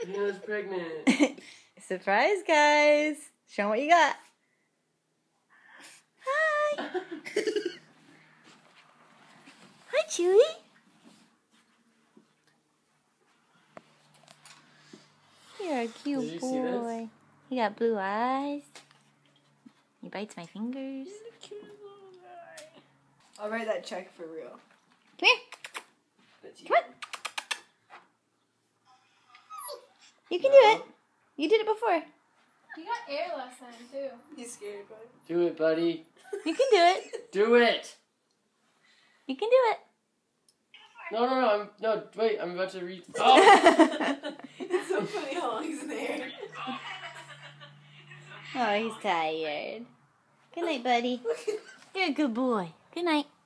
Anna's pregnant. Surprise, guys. Show 'em what you got. Hi. Hi, Chewy. You're a cute Did you boy. see this? You got blue eyes. He bites my fingers. He's the cutest little guy. I'll write that check for real. Come here. Come on. You can do it. You did it before. You got air last time, too. He's scared, buddy. Do it, buddy. You can do it. Do it. You can do it. No, wait, I'm about to read. Oh! It's so funny how long he's in the air. Oh, he's tired. Good night, buddy. You're a good boy. Good night.